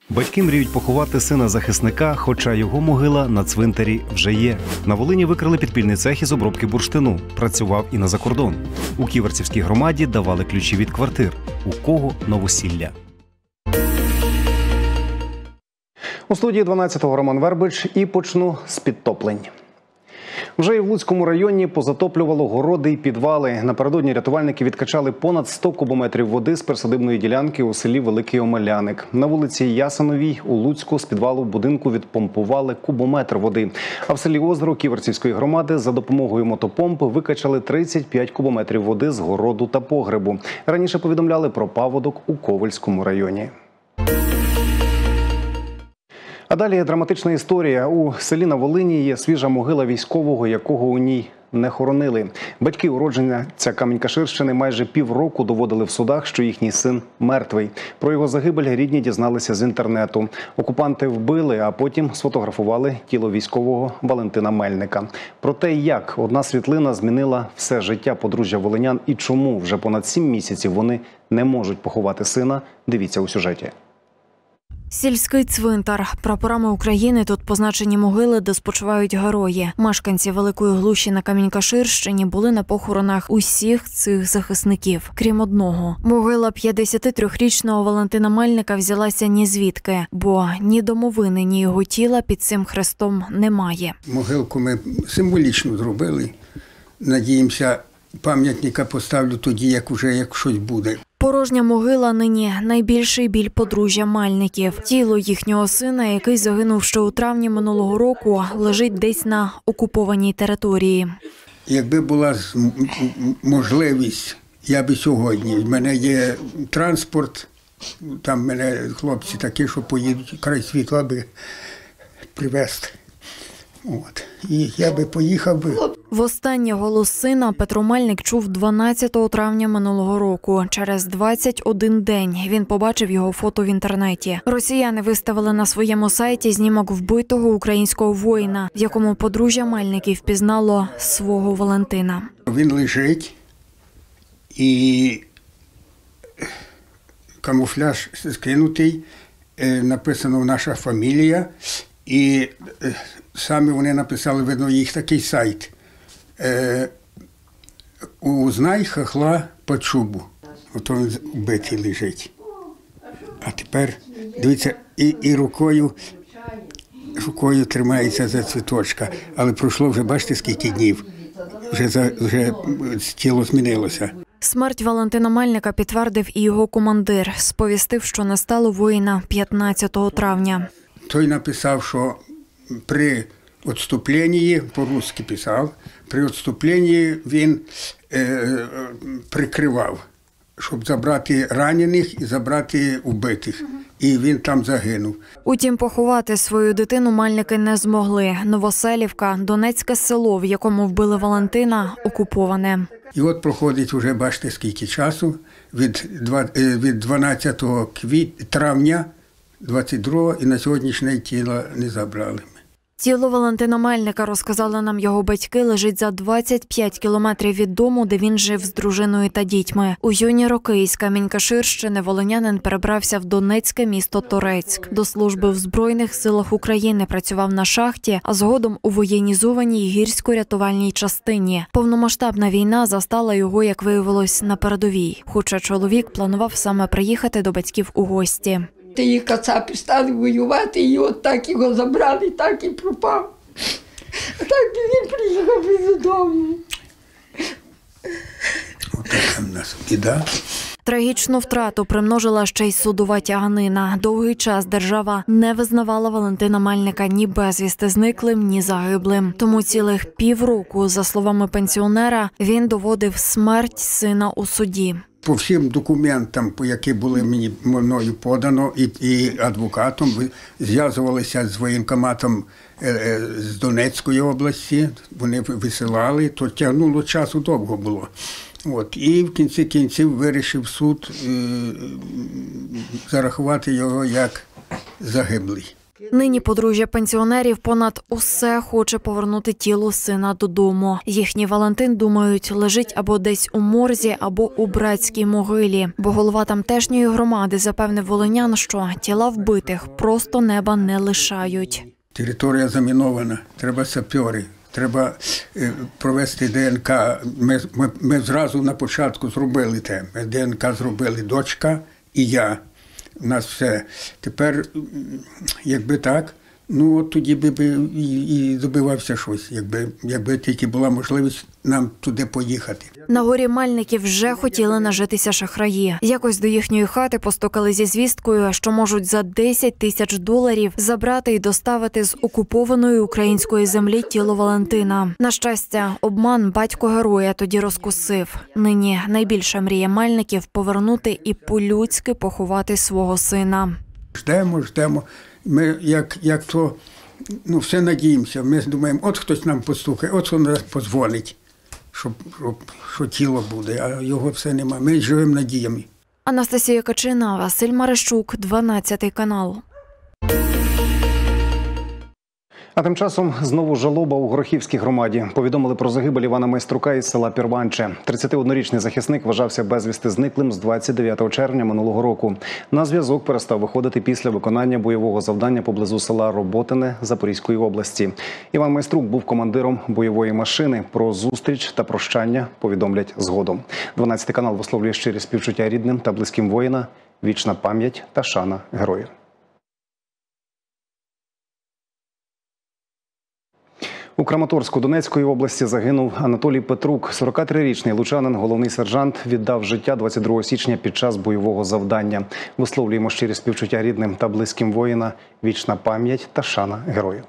Батьки мріють поховати сина захисника, хоча його могила на цвинтарі вже є. На Волині викрили підпільний цех із обробки бурштину. Працював і на закордон. У Ківерцівській громаді давали ключі від квартир. У кого новосілля. У студії 12-го Роман Вербич і почну з підтоплень. Вже і в Луцькому районі позатоплювало городи і підвали. Напередодні рятувальники відкачали понад 100 кубометрів води з присадибної ділянки у селі Великий Омеляник. На вулиці Ясиновій у Луцьку з підвалу будинку відпомпували кубометр води. А в селі Озеро Ківерцівської громади за допомогою мотопомпи викачали 35 кубометрів води з городу та погребу. Раніше повідомляли про паводок у Ковельському районі. А далі драматична історія. У селі на Волині є свіжа могила військового, якого у ній не хоронили. Батьки уродженця Камінь-Каширщини майже півроку доводили в судах, що їхній син мертвий. Про його загибель рідні дізналися з інтернету. Окупанти вбили, а потім сфотографували тіло військового Валентина Мельника. Про те, як одна світлина змінила все життя подружжя волинян і чому вже понад 7 місяців вони не можуть поховати сина, дивіться у сюжеті. Сільський цвинтар. Прапорами України тут позначені могили, де спочивають герої. Мешканці Великої Глуші на Камінь-Каширщині були на похоронах усіх цих захисників, крім одного. Могила 53-річного Валентина Мельника взялася ні звідки, бо ні домовини, ні його тіла під цим хрестом немає. Могилку ми символічно зробили. Надіємося, пам'ятника поставлю тоді, як щось буде. Порожня могила нині – найбільший біль подружжя Мельників. Тіло їхнього сина, який загинув ще у травні минулого року, лежить десь на окупованій території. Якби була можливість, я би сьогодні. В мене є транспорт, там в мене хлопці такі, що поїдуть край світла би привезти. От. І я би поїхав би. Востаннє голос сина Петро Мельник чув 12 травня минулого року. Через 21 день він побачив його фото в інтернеті. Росіяни виставили на своєму сайті знімок вбитого українського воїна, в якому подружжя Мельників впізнало свого Валентина. Він лежить і камуфляж скинутий, написано «Наша фамілія». І самі вони написали, видно, їх такий сайт. «Узнай хохла по чубу». Ото він вбитий лежить. А тепер, дивіться, і рукою тримається за цвіточка. Але пройшло вже, бачите, скільки днів. Вже тіло змінилося. Смерть Валентина Мельника підтвердив і його командир. Сповістив, що не стало воїна 15 травня. Той написав, що при відступленні, по-русски писав, при відступленні він прикривав, щоб забрати ранених і забрати вбитих. І він там загинув. Утім, поховати свою дитину Мельники не змогли. Новоселівка, Донецьке село, в якому вбили Валентина, окуповане. І от проходить вже, бачите, скільки часу, від 12 травня 22-го, і на сьогоднішнє тіло не забрали. Тіло Валентина Мельника, розказали нам його батьки, лежить за 25 кілометрів від дому, де він жив з дружиною та дітьми. У юні роки із Камінь-Каширщини волинянин перебрався в донецьке місто Торецьк. До служби в Збройних силах України працював на шахті, а згодом у воєнізованій гірсько-рятувальній частині. Повномасштабна війна застала його, як виявилось, на передовій. Хоча чоловік планував саме приїхати до батьків у гості. Ті кацапи стали воювати, і от так його забрали, так і пропав. А так він приїхав додому. Отака в нас біда. Трагічну втрату примножила ще й судова тяганина. Довгий час держава не визнавала Валентина Мельника ні безвісти зниклим, ні загиблим. Тому цілих півроку, за словами пенсіонера, він доводив смерть сина у суді. По всім документам, по які були мною подано, і адвокатом, зв'язувалися з воєнкоматом з Донецької області, вони висилали, то тягнуло часу, довго було. От. І в кінці кінців вирішив суд зарахувати його як загиблий. Нині подружжя пенсіонерів понад усе хоче повернути тіло сина додому. Їхній Валентин, думають, лежить або десь у морзі, або у братській могилі. Бо голова тамтешньої громади запевнив волинян, що тіла вбитих просто неба не лишають. Територія замінована, треба сапьори, треба провести ДНК. Ми зразу на початку зробили те. Ми ДНК зробили дочка і я. У нас все. Тепер, якби так, ну от тоді би і добивався щось, якби тільки була можливість нам туди поїхати. На горі Мельників вже хотіли нажитися шахраї. Якось до їхньої хати постукали зі звісткою, що можуть за $10 000 забрати і доставити з окупованої української землі тіло Валентина. На щастя, обман батько героя тоді розкусив. Нині найбільша мрія Мельників – повернути і по-людськи поховати свого сина. Ждемо. Ми як то, все надіємося. Ми думаємо, от хтось нам постукає, от хто нас подзвонить, що тіло буде, а його все немає. Ми живемо надіями. Анастасія Качина, Василь Марищук, 12 канал. А тим часом знову жалоба у Горохівській громаді. Повідомили про загибель Івана Майструка із села Пірванче. 31-річний захисник вважався безвісти зниклим з 29 червня минулого року. На зв'язок перестав виходити після виконання бойового завдання поблизу села Роботине Запорізької області. Іван Майструк був командиром бойової машини. Про зустріч та прощання повідомлять згодом. 12 канал висловлює щирі співчуття рідним та близьким воїна. Вічна пам'ять та шана героїв. У Краматорську Донецької області загинув Анатолій Петрук. 43-річний лучанин, головний сержант, віддав життя 22 січня під час бойового завдання. Висловлюємо щирі співчуття рідним та близьким воїна. Вічна пам'ять та шана героїв.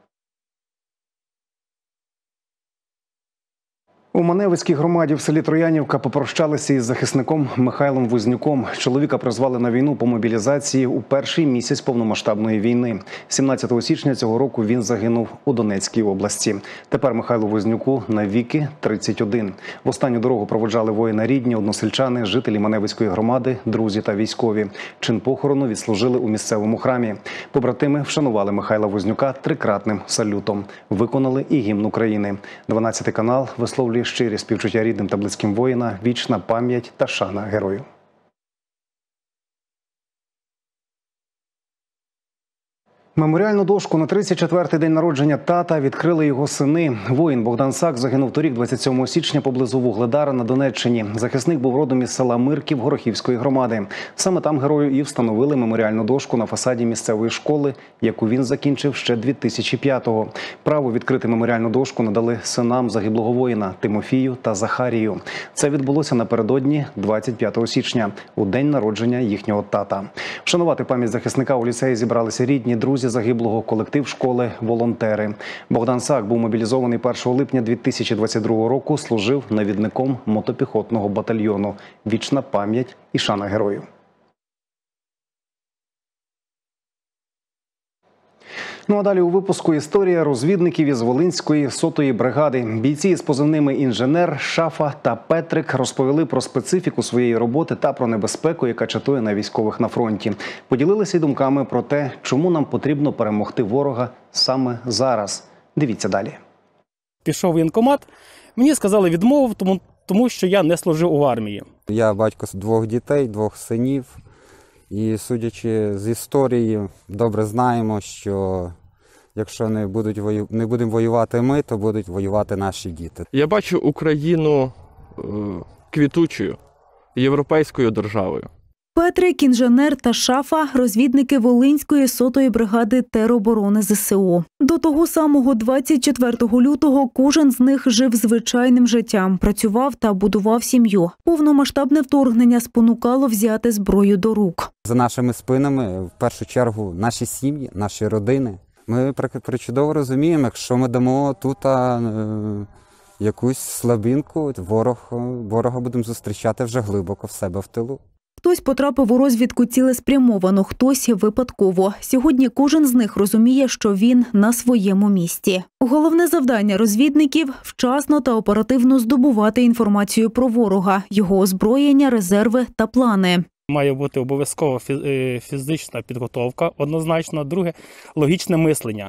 У Маневицькій громаді в селі Троянівка попрощалися із захисником Михайлом Вознюком. Чоловіка призвали на війну по мобілізації у перший місяць повномасштабної війни. 17 січня цього року він загинув у Донецькій області. Тепер Михайлу Вознюку навіки 31. В останню дорогу проводжали воїна рідні, односельчани, жителі Маневицької громади, друзі та військові. Чин похорону відслужили у місцевому храмі. Побратими вшанували Михайла Вознюка трикратним салютом. Виконали і гімн України. 12 канал висловлює щирі співчуття рідним та близьким воїна, вічна пам'ять та шана героїв. Меморіальну дошку на 34-й день народження тата відкрили його сини. Воїн Богдан Сак загинув торік 27 січня поблизу Вугледара на Донеччині. Захисник був родом із села Мирків Горохівської громади. Саме там герою і встановили меморіальну дошку на фасаді місцевої школи, яку він закінчив ще 2005-го. Право відкрити меморіальну дошку надали синам загиблого воїна Тимофію та Захарію. Це відбулося напередодні 25 січня, у день народження їхнього тата. Вшанувати пам'ять захисника у ліцеї зібралися рідні, друзі загиблого, колектив школи, волонтери. Богдан Сак був мобілізований 1 липня 2022 року, служив навідником мотопіхотного батальйону. Вічна пам'ять і шана героїв. Ну а далі у випуску історія розвідників із Волинської 100-ї бригади. Бійці з позивними «Інженер», «Шафа» та «Петрик» розповіли про специфіку своєї роботи та про небезпеку, яка чатує на військових на фронті. Поділилися й думками про те, чому нам потрібно перемогти ворога саме зараз. Дивіться далі. Пішов в воєнкомат, мені сказали відмову, тому що я не служив у армії. Я батько 2 дітей, 2 синів. І судячи з історії, добре знаємо, що якщо не будемо воювати ми, то будуть воювати наші діти. Я бачу Україну квітучою, європейською державою. Петрик, «Інженер» та «Шафа» – розвідники Волинської 100-ї бригади тероборони ЗСУ. До того самого 24 лютого кожен з них жив звичайним життям, працював та будував сім'ю. Повномасштабне вторгнення спонукало взяти зброю до рук. За нашими спинами, в першу чергу, наші сім'ї, наші родини. Ми причудово розуміємо, якщо ми дамо тут якусь слабинку, ворога будемо зустрічати вже глибоко в себе в тилу. Хтось потрапив у розвідку цілеспрямовано, хтось випадково. Сьогодні кожен з них розуміє, що він на своєму місці. Головне завдання розвідників – вчасно та оперативно здобувати інформацію про ворога, його озброєння, резерви та плани. Має бути обов'язково фізична підготовка, однозначно. Друге – логічне мислення.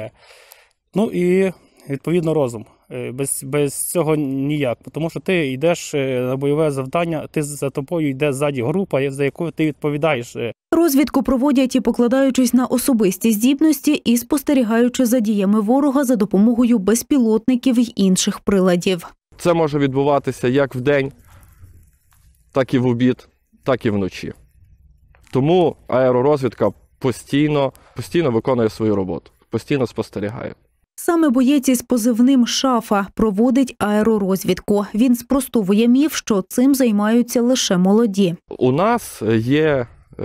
Ну і, відповідно, розум. Без цього ніяк. Тому що ти йдеш на бойове завдання, за тобою йде ззаді група, за якою ти відповідаєш. Розвідку проводять і покладаючись на особисті здібності, і спостерігаючи за діями ворога за допомогою безпілотників й інших приладів. Це може відбуватися як вдень, так і в обід, так і вночі. Тому аеророзвідка постійно виконує свою роботу, постійно спостерігає. Саме боєць із позивним «Шафа» проводить аеророзвідку. Він спростовує міф, що цим займаються лише молоді. У нас є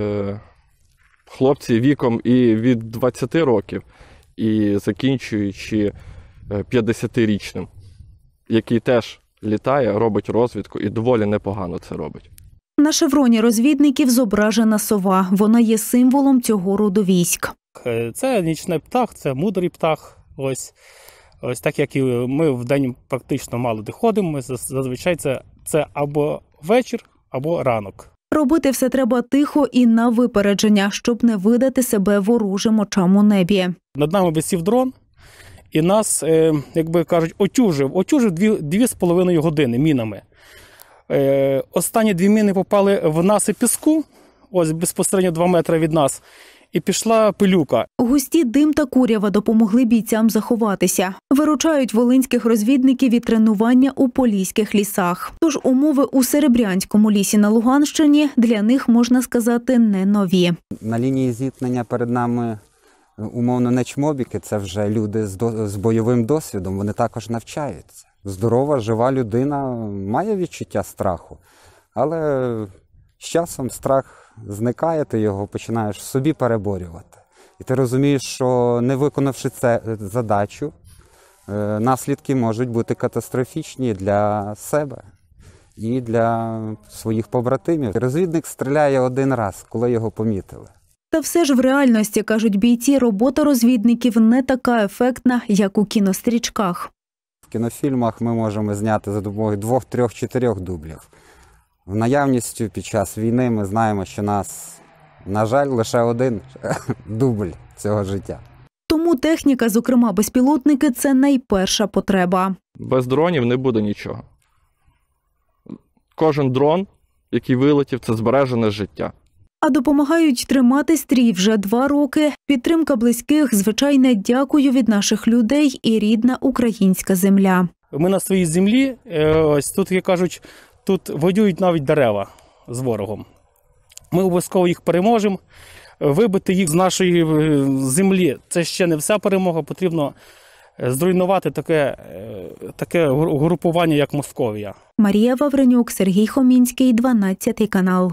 хлопці віком і від 20 років, і закінчуючи 50-річним, який теж літає, робить розвідку і доволі непогано це робить. На шевроні розвідників зображена сова. Вона є символом цього роду військ. Це нічний птах, це мудрий птах. Ось так, як і ми вдень практично мало де ходимо, зазвичай це або вечір, або ранок. Робити все треба тихо і на випередження, щоб не видати себе ворожим очам у небі. Над нами висів дрон, і нас, як би кажуть, отюжив 2,5 години мінами. Останні 2 міни попали в насип піску, ось безпосередньо 2 метри від нас, і пішла пилюка. Густі дим та курява допомогли бійцям заховатися. Виручають волинських розвідників від тренування у поліських лісах. Тож умови у Серебрянському лісі на Луганщині для них, можна сказати, не нові. На лінії зіткнення перед нами умовно не чмобіки, це вже люди з бойовим досвідом, вони також навчаються. Здорова, жива людина має відчуття страху, але з часом страх зникає, ти його починаєш в собі переборювати. І ти розумієш, що не виконавши цю задачу, наслідки можуть бути катастрофічні для себе і для своїх побратимів. Розвідник стріляє один раз, коли його помітили. Та все ж в реальності, кажуть бійці, робота розвідників не така ефектна, як у кінострічках. В кінофільмах ми можемо зняти за допомогою 2, 3, 4 дублів. В наявністю під час війни ми знаємо, що нас, на жаль, лише один дубль цього життя. Тому техніка, зокрема безпілотники, це найперша потреба. Без дронів не буде нічого. Кожен дрон, який вилетів, це збережене життя. А допомагають тримати стрій вже 2 роки. Підтримка близьких, звичайне дякую від наших людей і рідна українська земля. Ми на своїй землі, ось тут, як кажуть, тут воюють навіть дерева з ворогом. Ми обов'язково їх переможемо. Вибити їх з нашої землі – це ще не вся перемога. Потрібно зруйнувати таке групування, як Московія. Марія Вавренюк, Сергій Хомінський, 12 канал.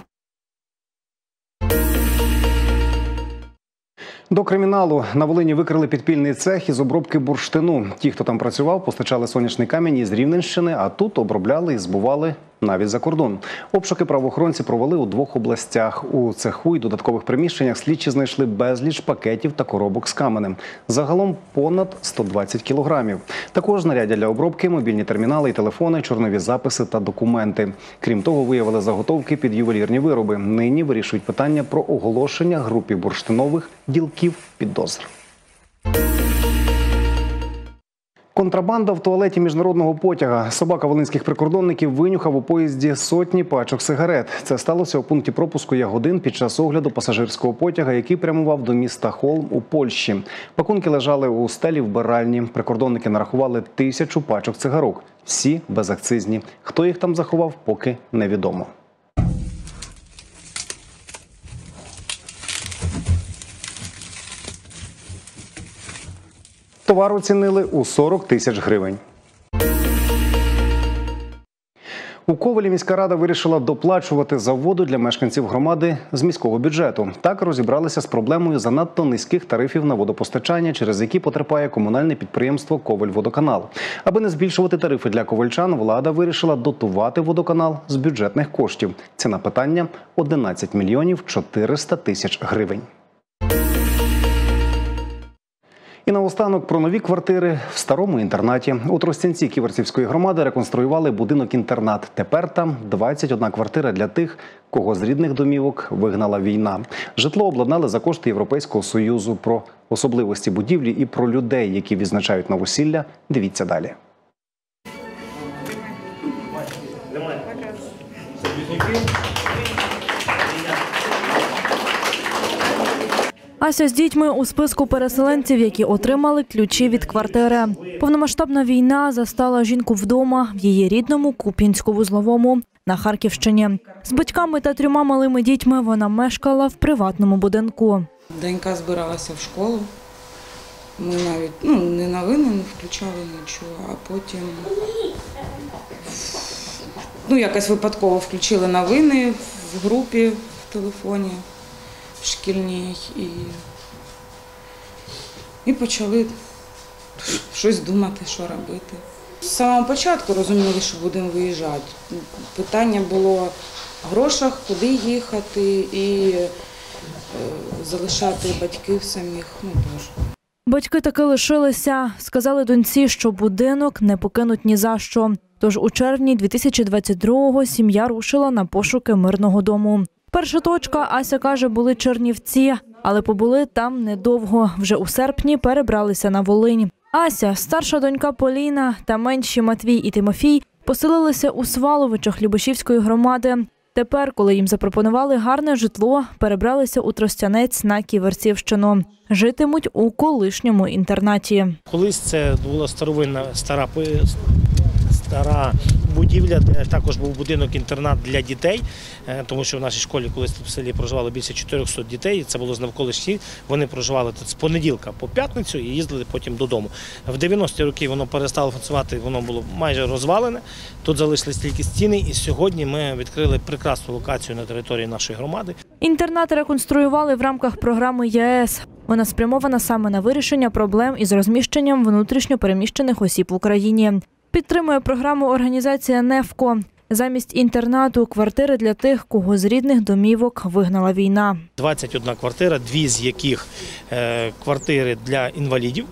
До криміналу. На Волині викрили підпільний цех із обробки бурштину. Ті, хто там працював, постачали сонячний камінь із Рівненщини, а тут обробляли і збували навіть за кордон. Обшуки правоохоронці провели у 2 областях. У цеху і додаткових приміщеннях слідчі знайшли безліч пакетів та коробок з каменем. Загалом понад 120 кілограмів. Також знаряддя для обробки, мобільні термінали і телефони, чорнові записи та документи. Крім того, виявили заготовки під ювелірні вироби. Нині вирішують питання про оголошення групі бурштинових ділків підозр. Контрабанда в туалеті міжнародного потяга. Собака волинських прикордонників винюхав у поїзді сотні пачок сигарет. Це сталося у пункті пропуску Ягодин під час огляду пасажирського потяга, який прямував до міста Холм у Польщі. Пакунки лежали у стелі вбиральні. Прикордонники нарахували 1000 пачок цигарок. Всі безакцизні. Хто їх там заховав, поки невідомо. Товар оцінили у 40 тисяч гривень. У Ковелі міська рада вирішила доплачувати за воду для мешканців громади з міського бюджету. Так розібралися з проблемою занадто низьких тарифів на водопостачання, через які потерпає комунальне підприємство «Ковельводоканал». Аби не збільшувати тарифи для ковельчан, влада вирішила дотувати водоканал з бюджетних коштів. Ціна питання – 11 мільйонів 400 тисяч гривень. І наостанок про нові квартири в старому інтернаті. У Тростянці Ківерцівської громади реконструювали будинок-інтернат. Тепер там 21 квартира для тих, кого з рідних домівок вигнала війна. Житло обладнали за кошти Європейського Союзу. Про особливості будівлі і про людей, які відзначають новосілля, дивіться далі. Ася з дітьми у списку переселенців, які отримали ключі від квартири. Повномасштабна війна застала жінку вдома в її рідному Куп'янську-Вузловому на Харківщині. З батьками та 3 малими дітьми вона мешкала в приватному будинку. Донька збиралася в школу. Ми навіть не новини не включали нічого, а потім якось випадково включили новини в групі в телефоні шкільній і почали щось думати, що робити. З самого початку розуміли, що будемо виїжджати. Питання було в грошах, куди їхати і залишати батьків самих теж. Батьки таки лишилися. Сказали доньці, що будинок не покинуть ні за що. Тож у червні 2022-го сім'я рушила на пошуки мирного дому. Перша точка, Ася каже, були Чернівці, але побули там недовго. Вже у серпні перебралися на Волинь. Ася, старша донька Поліна та менші Матвій і Тимофій поселилися у Сваловичах Любешівської громади. Тепер, коли їм запропонували гарне житло, перебралися у Тростянець на Ківерцівщину. Житимуть у колишньому інтернаті. Колись це була старовинна стара будівля, де також був будинок-інтернат для дітей, тому що в нашій школі колись в селі проживало більше 400 дітей, це було з навколишніх, вони проживали тут з понеділка по п'ятницю і їздили потім додому. В 90-ті роки воно перестало функціонувати, воно було майже розвалене, тут залишились тільки стіни, і сьогодні ми відкрили прекрасну локацію на території нашої громади. Інтернат реконструювали в рамках програми ЄС. Вона спрямована саме на вирішення проблем із розміщенням внутрішньо переміщених осіб в Україні. Підтримує програму організація «Нефко». Замість інтернату – квартири для тих, кого з рідних домівок вигнала війна. 21 квартира, 2 з яких квартири для інвалідів,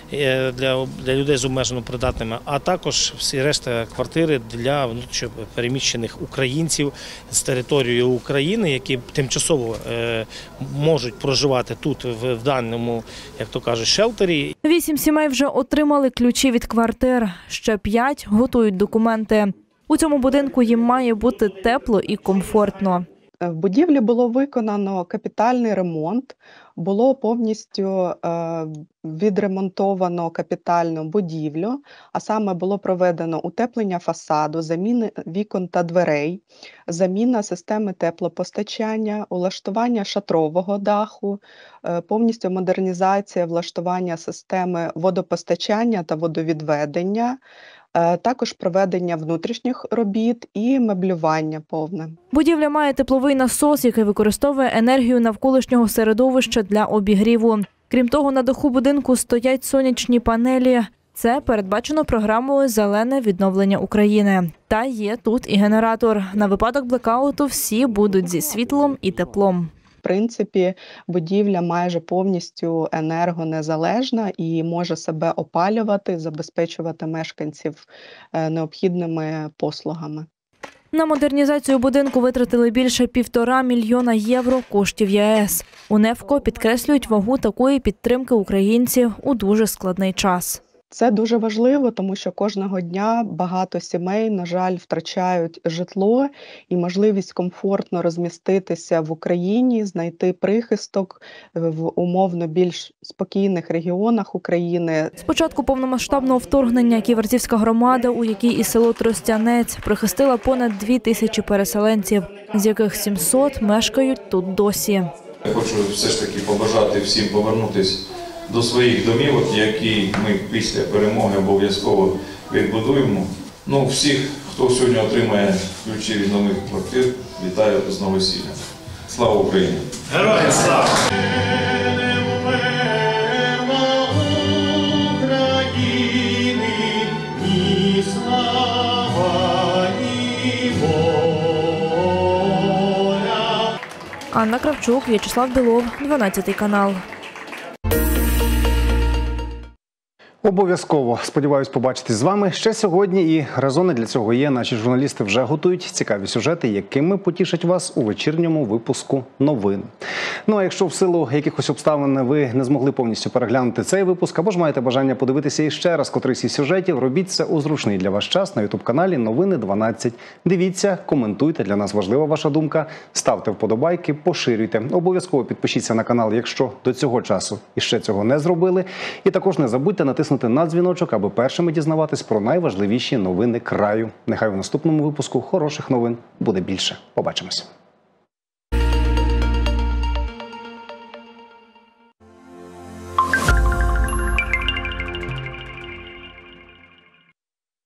для людей з обмежено придатними, а також всі решта квартири для внутрішньо переміщених українців з території України, які тимчасово можуть проживати тут, в даному, як то кажуть, шелтері. 8 сімей вже отримали ключі від квартир, ще 5 готують документи. У цьому будинку їм має бути тепло і комфортно. В будівлі було виконано капітальний ремонт, було повністю відремонтовано капітальну будівлю, а саме було проведено утеплення фасаду, заміна вікон та дверей, заміна системи теплопостачання, улаштування шатрового даху, повністю модернізація влаштування системи водопостачання та водовідведення, також проведення внутрішніх робіт і меблювання повне. Будівля має тепловий насос, який використовує енергію навколишнього середовища для обігріву. Крім того, на даху будинку стоять сонячні панелі. Це передбачено програмою «Зелене відновлення України». Та є тут і генератор. На випадок блекауту всі будуть зі світлом і теплом. В принципі, будівля майже повністю енергонезалежна і може себе опалювати, забезпечувати мешканців необхідними послугами. На модернізацію будинку витратили більше 1,5 мільйона євро коштів ЄС. У «Нефко» підкреслюють вагу такої підтримки українців у дуже складний час. Це дуже важливо, тому що кожного дня багато сімей, на жаль, втрачають житло і можливість комфортно розміститися в Україні, знайти прихисток в умовно більш спокійних регіонах України. З початку повномасштабного вторгнення Ківерцівська громада, у якій і село Тростянець, прихистила понад 2000 переселенців, з яких 700 мешкають тут досі. Я хочу все ж таки побажати всім повернутися до своїх домівок, які ми після перемоги обов'язково відбудуємо. Всіх, хто сьогодні отримає ключі від нових квартир, вітаю з новосіллям. Слава Україні! Героям слава! Анна Кравчук, В'ячеслав Білов, 12 канал. Обов'язково, сподіваюсь, побачитись з вами ще сьогодні. І резони для цього є. Наші журналісти вже готують цікаві сюжети, якими потішать вас у вечірньому випуску новин. Ну а якщо в силу якихось обставин ви не змогли повністю переглянути цей випуск, або ж маєте бажання подивитися іще раз котрийсь із сюжетів, робіть це у зручний для вас час на ютуб-каналі Новини 12. Дивіться, коментуйте, для нас важлива ваша думка, ставте вподобайки, поширюйте. Обов'язково підпишіться на канал, якщо до цього часу іще цього не зробили. І також не забудьте натиснути на дзвіночок, аби першими дізнаватись про найважливіші новини краю. Нехай у наступному випуску хороших новин буде більше. Побачимось.